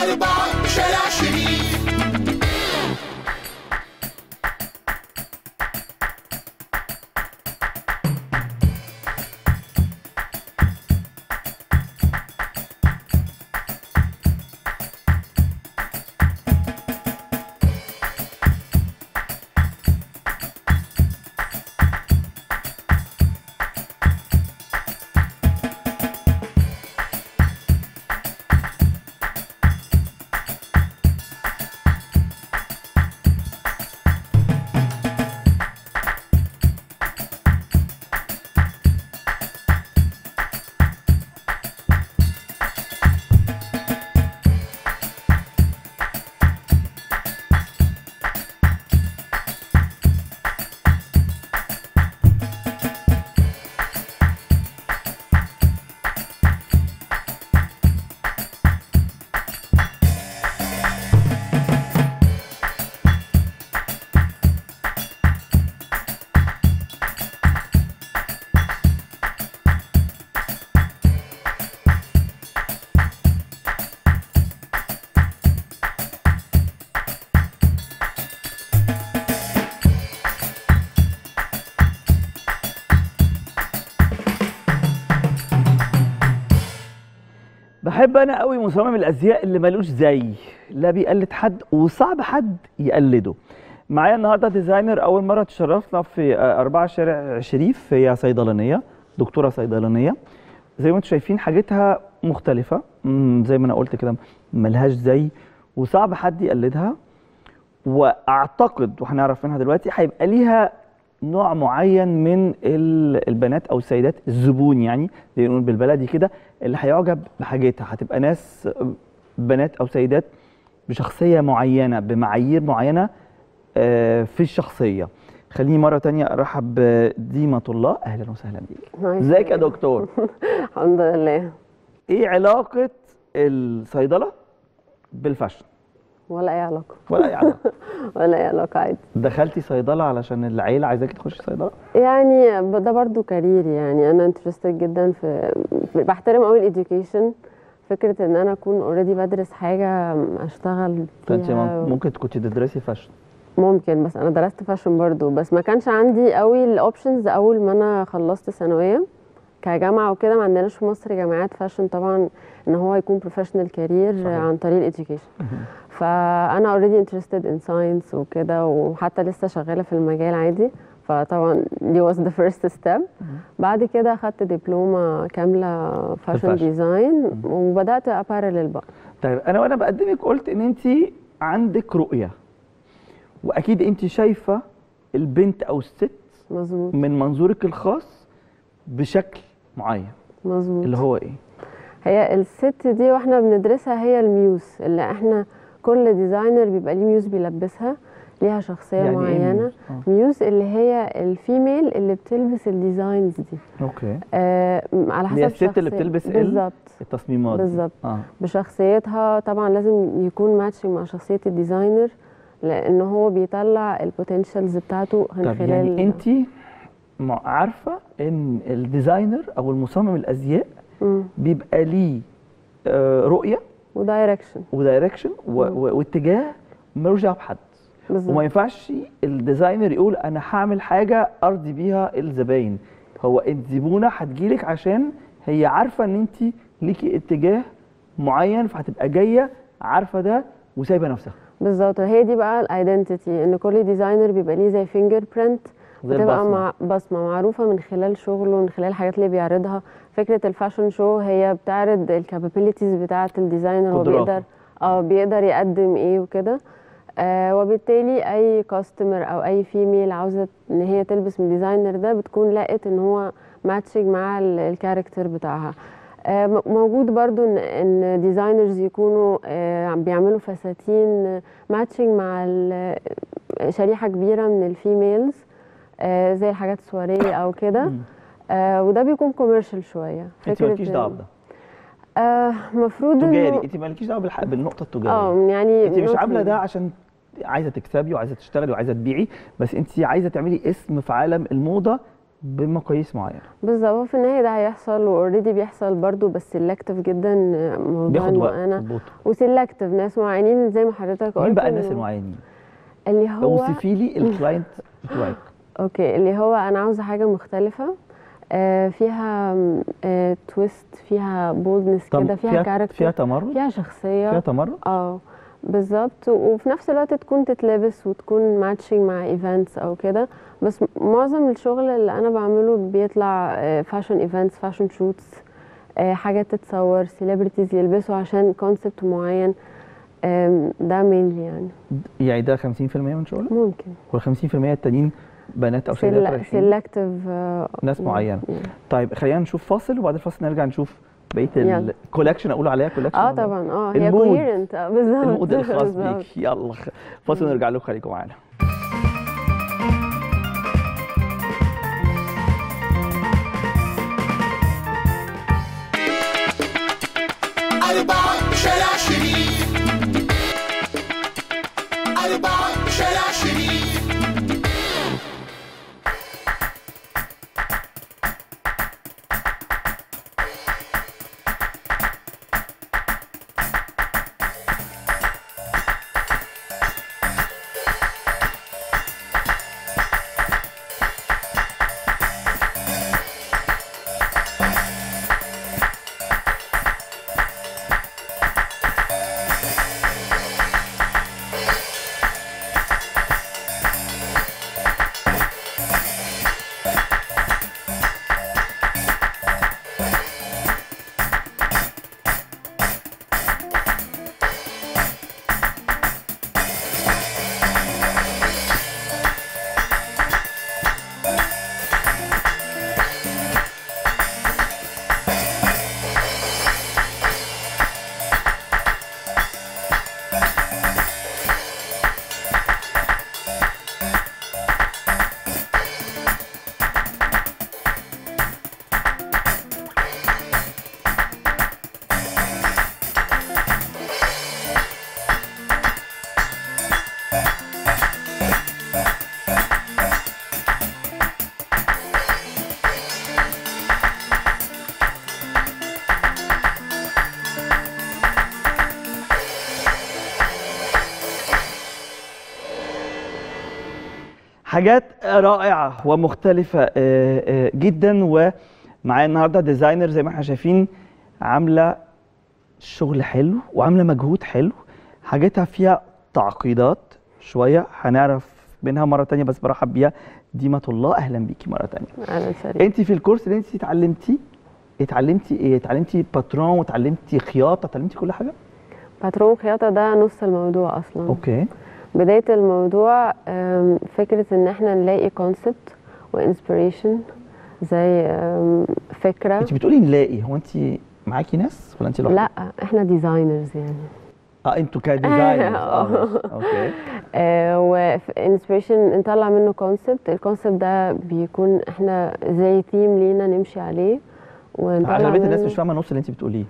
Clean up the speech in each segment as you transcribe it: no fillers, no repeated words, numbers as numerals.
4 شارع شريف. بحب انا قوي مصمم الازياء اللي ملوش زي، لا بيقلد حد وصعب حد يقلده. معايا النهارده ديزاينر اول مره تشرفنا في 4 شارع شريف، هي صيدلانيه، دكتوره صيدلانيه. زي ما انتم شايفين حاجتها مختلفه، زي ما انا قلت كده ملهاش زي وصعب حد يقلدها. واعتقد وهنعرف منها دلوقتي هيبقى ليها نوع معين من البنات او السيدات، الزبون يعني زي نقول بالبلدي كده، اللي هيعجب بحاجتها. هتبقى ناس بنات او سيدات بشخصيه معينه بمعايير معينه في الشخصيه. خليني مره تانية ارحب بديمة الله. اهلا وسهلا بيك. ازيك يا دكتور؟ الحمد لله. ايه علاقه الصيدله بالفاشن؟ ولا اي علاقه. ولا اي علاقه. ولا اي علاقه عادي. دخلتي صيدله علشان العيله عايزاكي تخشي صيدله؟ يعني ده برضو كارير، يعني انا انترستد جدا بحترم قوي الاديوكيشن. فكره ان انا اكون اوريدي بدرس حاجه اشتغل فانت فيها. ممكن كنت تدرسي فاشن؟ ممكن، بس انا درست فاشن برضو، بس ما كانش عندي قوي الاوبشنز اول ما انا خلصت ثانويه كجامعه وكده. ما عندناش في مصر جامعات فاشن طبعا ان هو يكون بروفيشنال كارير عن طريق الاديوكيشن. فانا اوريدي انترستد ان ساينس وكده، وحتى لسه شغاله في المجال عادي. فطبعا دي واز ذا فيرست ستيب. بعد كده اخدت دبلومه كامله فاشن ديزاين وبدات ابارلل بقى. طيب انا وانا بقدمك قلت ان انت عندك رؤيه، واكيد انت شايفه البنت او الست مظبوط من منظورك الخاص بشكل معين. مظبوط. اللي هو ايه؟ هي الست دي واحنا بندرسها هي الميوز، اللي احنا كل ديزاينر بيبقى ليه ميوز بيلبسها، ليها شخصيه يعني معينه. إيه ميوز اللي هي الفيميل اللي بتلبس الديزاينز دي. اوكي. على حسب الست اللي بتلبس بالظبط التصميمات بالظبط. بشخصيتها طبعا لازم يكون ماتشنج مع شخصيه الديزاينر، لان هو بيطلع البوتنشالز بتاعته من خلال. يعني انت عارفه ان الديزاينر او المصمم الازياء بيبقى ليه رؤيه ودايركشن واتجاه ملوش دعوه بحد. وما ينفعش الديزاينر يقول انا هعمل حاجه ارضي بيها الزباين. هو الزبونه هتجيلك عشان هي عارفه ان انت ليكي اتجاه معين، فهتبقى جايه عارفه ده وسايبه نفسها. بالظبط. هي دي بقى الايدنتيتي، ان كل ديزاينر بيبقى ليه زي فينجر برينت، بتبقى بصمه معروفه من خلال شغله، من خلال الحاجات اللي بيعرضها. فكره الفاشن شو هي بتعرض الكابابيلتيز بتاعه الديزاينر، هو بيقدر يقدم ايه وكده. وبالتالي اي كاستمر او اي فيميل عاوزه ان هي تلبس من الديزاينر ده بتكون لقت ان هو ماتشنج مع الكاركتر بتاعها. موجود برضو ان ديزاينرز يكونوا بيعملوا فساتين ماتشنج مع شريحه كبيره من الفيميلز، زي الحاجات السواريه او كده. وده بيكون كوميرشال شويه. انت مالكيش دعوه بده؟ المفروض تجاري، انت مالكيش دعوه بالنقطه التجاريه. يعني انت مش عامله ده عشان عايزه تكسبي وعايزه تشتغلي وعايزه تبيعي، بس انت عايزه تعملي اسم في عالم الموضه بمقاييس معينه بالظبط. في النهايه ده هيحصل واوريدي بيحصل برضو، بس سيلكتيف جدا، موضوع بياخد وقت وسيلكتيف ناس معينين زي ما حضرتك قلت. مين بقى الناس المعينين اللي هو اوصفي لي الكلاينت بتوعك؟ اوكي، اللي هو انا عاوزه حاجه مختلفه، فيها تويست، فيها بولدنس كده، فيها كاركتر، فيها تمرد، فيها شخصيه، فيها تمرد. بالظبط. وفي نفس الوقت تكون تتلبس وتكون ماتشنج مع ايفنتس او كده. بس معظم الشغل اللي انا بعمله بيطلع فاشن ايفنتس، فاشن شوتس، حاجات تتصور، سيلبرتيز يلبسوا عشان كونسبت معين. ده مينلي يعني ده 50% من شغلك ممكن، وال50% التانيين بنات او سيدات رايحين سيلكتيف ناس معينه. طيب خلينا نشوف فاصل، وبعد الفاصل نرجع نشوف بقيه الكولكشن. اقول عليها كولكشن طبعا هي كوهيرنت بالظبط، المود الخاص بيك. يلا فاصل ونرجع لكم، خليكم معانا. شارع شريف، 4 شارع شريف. حاجات رائعه ومختلفه جدا. ومعايا النهارده ديزاينر زي ما احنا شايفين، عامله شغل حلو وعامله مجهود حلو، حاجاتها فيها تعقيدات شويه هنعرف منها مره ثانيه. بس برحب بيها ديمة الله، اهلا بيكي مره ثانيه. اهلا شريف. انت في الكورس اللي انت اتعلمتي ايه؟ اتعلمتي باترون واتعلمتي خياطه، اتعلمتي كل حاجه؟ باترون خياطه ده نص الموضوع اصلا. اوكي. بداية الموضوع فكرة ان احنا نلاقي كونسبت وانسبيريشن، زي فكرة. انت بتقولي نلاقي، هو انت معاكي ناس ولا انت لوحدك؟ لا، احنا ديزاينرز يعني. انتوا كديزاينرز. اوكي. وانسبيريشن نطلع منه كونسبت، الكونسبت ده بيكون احنا زي ثيم لينا نمشي عليه ونطلع اغلبية الناس مش فاهمة النص اللي انت بتقوليه.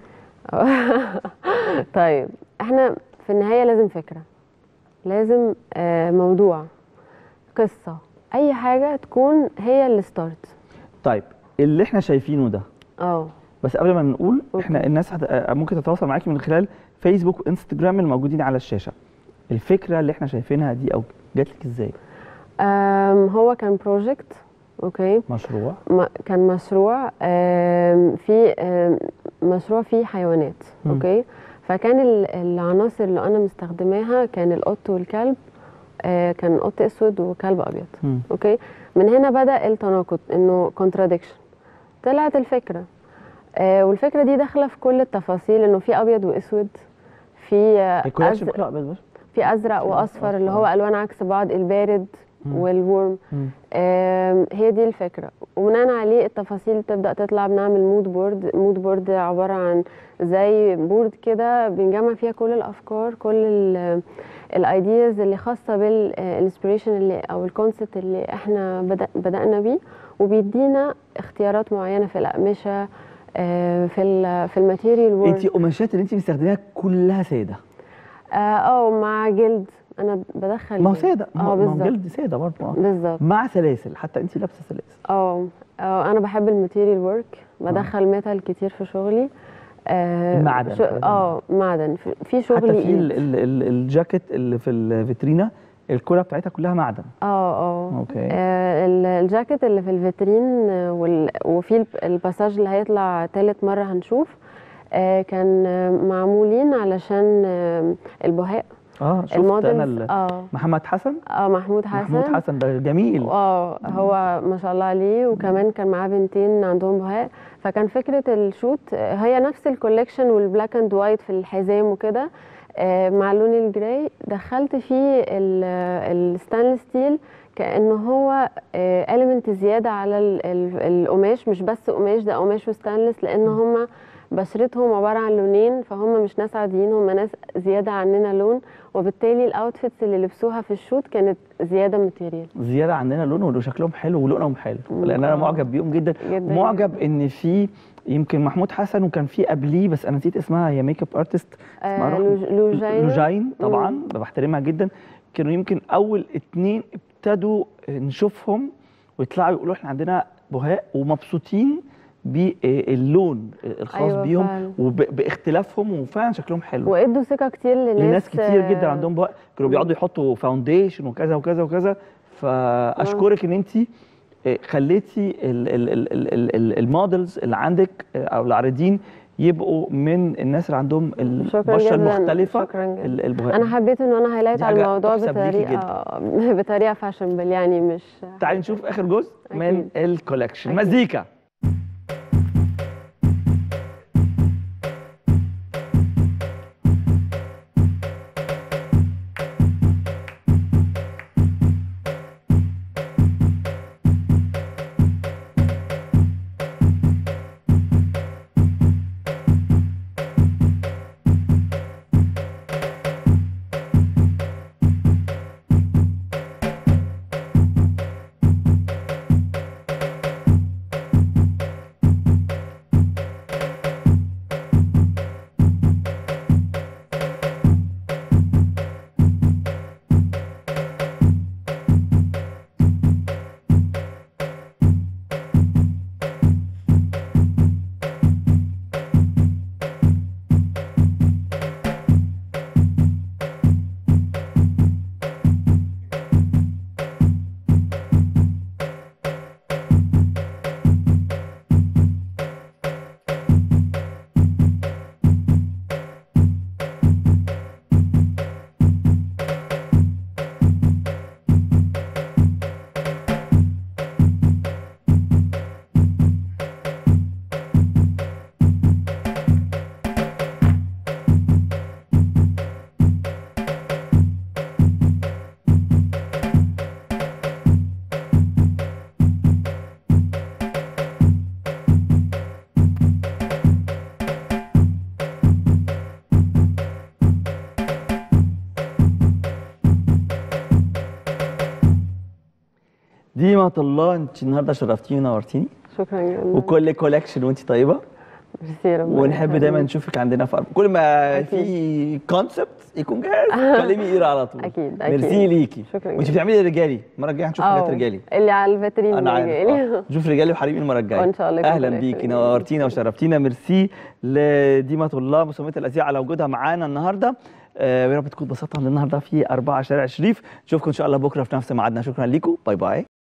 طيب احنا في النهاية لازم فكرة، لازم موضوع، قصة، اي حاجة تكون هي الستارت. طيب اللي احنا شايفينه ده، بس قبل ما نقول احنا الناس ممكن تتواصل معاكي من خلال فيسبوك وانستجرام الموجودين على الشاشة. الفكرة اللي احنا شايفينها دي او جات لك ازاي؟ هو كان بروجكت، اوكي، مشروع، كان مشروع في مشروع فيه حيوانات، اوكي. فكان العناصر اللي انا مستخدماها كان القط والكلب، كان قط اسود وكلب ابيض، اوكي. من هنا بدأ التناقض، انه كونتراديكشن. طلعت الفكره، والفكره دي داخله في كل التفاصيل، انه في ابيض واسود، في في ازرق واصفر اللي هو الوان عكس بعض، البارد والورم. هي دي الفكره، وبناء عليه التفاصيل تبدا تطلع. بنعمل مود بورد عباره عن زي بورد كده بنجمع فيها كل الافكار، كل الايدياز اللي خاصه بالانسبيريشن اللي او الكونسبت اللي احنا بدانا بيه، وبيدينا اختيارات معينه في الاقمشه، في الماتيريال وورد. انت القماشات اللي انت مستخدماها كلها ساده؟ مع جلد، انا بدخل ما هو ساده، ما هو جلد ساده برضه. بالظبط، مع سلاسل، حتى انت لابسه سلاسل. انا بحب الماتيريال ورك، بدخل ميتال كتير في شغلي. المعدن معدن في شغلي. حتى في الجاكيت اللي في الفيترينا الكوره بتاعتها كلها معدن. اوكي. الجاكيت اللي في الفيترين وفي الباساج اللي هيطلع تالت مره هنشوف، كان معمولين علشان البهاء. شفت انا محمد حسن. محمود حسن ده جميل. هو ما شاء الله عليه، وكمان كان معاه بنتين عندهم بهاء، فكان فكره الشوت هي نفس الكوليكشن والبلاك اند وايت في الحزام وكده، مع اللون الجراي دخلت فيه الستانلس ستيل كأنه هو إليمنت زيادة على القماش، مش بس قماش، ده قماش وستانلس، لأن هم بشرتهم عبارة عن لونين، فهم مش ناس عاديين، هم ناس زيادة عننا لون، وبالتالي الاوتفيتس اللي لبسوها في الشوت كانت زيادة ماتيريال، زيادة عننا لون، وشكلهم حلو ولونهم حلو، لأن أنا معجب بيهم جدا. معجب إن في يمكن محمود حسن وكان في قبليه بس أنا نسيت اسمها، هي ميك اب ارتست اسمها لوجين طبعا بحترمها جدا. كانوا يمكن أول 2 ابتدوا نشوفهم ويطلعوا يقولوا احنا عندنا بهاء ومبسوطين باللون الخاص بيهم وباختلافهم، وفعلا شكلهم حلو، وادوا ثقه كتير لناس كتير جدا عندهم بهاء، كانوا بيقعدوا يحطوا فاونديشن وكذا وكذا وكذا. فاشكرك ان انت خليتي المودلز اللي عندك او العارضين يبقوا من الناس اللي عندهم البشره المختلفه. البهاء انا حبيت ان انا هايلايت على الموضوع بطريقه فاشنبل، يعني مش. تعالي نشوف اخر جزء من الكولكشن. مزيكا. ديمة الله، انت النهارده شرفتيني ونورتيني. شكرا جدا. وكل كولكشن وانت طيبه. ميرسي ربنا. ونحب دايما نشوفك عندنا في كل ما أكيد. في كونسبت يكون جاهز كلمي ايرا على طول. اكيد ميرسي ليكي. شكرا. وانت بتعملي رجالي المره الجايه هنشوف حاجات رجالي اللي على الفاترين رجالي. نشوف رجالي وحريمي المره الجايه ان شاء الله. اهلا بيكي، نورتينا وشرفتينا. ميرسي لديمة الله مصممه الازياء على وجودها معانا النهارده. يا رب تكونوا اتبسطتوا النهارده في 4 شارع شريف. نشوفكم ان شاء الله بكره في نفس ميعادنا. شكرا ليكم، باي باي.